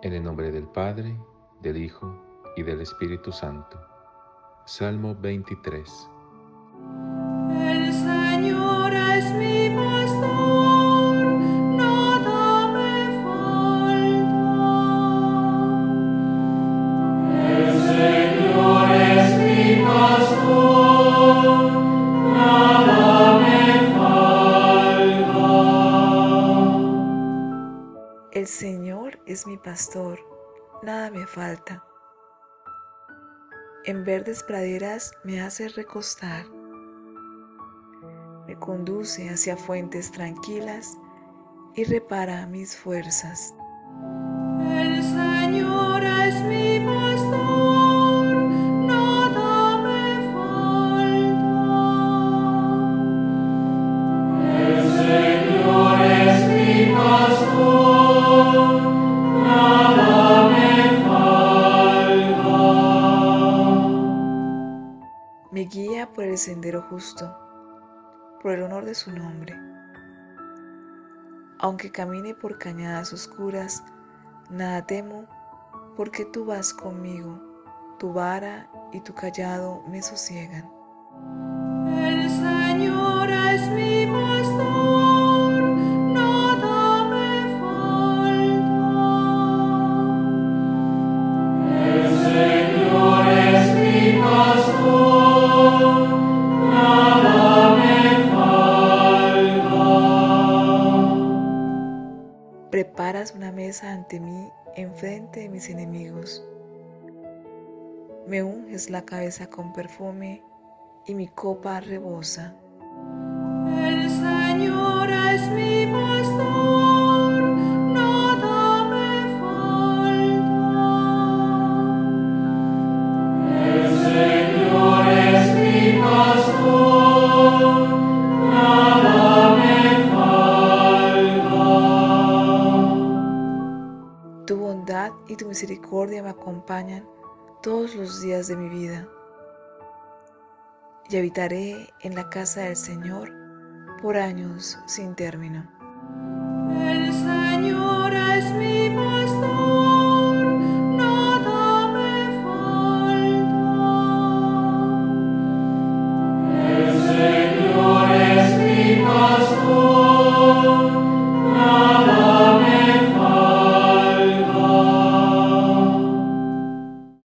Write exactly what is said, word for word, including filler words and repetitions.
En el nombre del Padre, del Hijo y del Espíritu Santo. Salmo veintitrés. El Señor es mi pastor, nada me falta. El Señor es mi pastor, nada me falta. El Señor es mi pastor, nada me falta. En verdes praderas me hace recostar. Me conduce hacia fuentes tranquilas y repara mis fuerzas. El Señor es mi pastor, nada me falta. El Señor es mi pastor, nada me falta. Me guía por el sendero justo, por el honor de su nombre. Aunque camine por cañadas oscuras, nada temo, porque tú vas conmigo, tu vara y tu cayado me sosiegan. El Señor es mi pastor, nada me falta. El Señor es mi pastor, nada me falta. Preparas una mesa ante mí enfrente de mis enemigos. Me unges la cabeza con perfume y mi copa rebosa. El Señor es mi pastor, nada me falta. El Señor es mi pastor, nada me falta. Tu bondad y tu misericordia me acompañan todos los días de mi vida, y habitaré en la casa del Señor por años sin término. El Señor es mi pastor.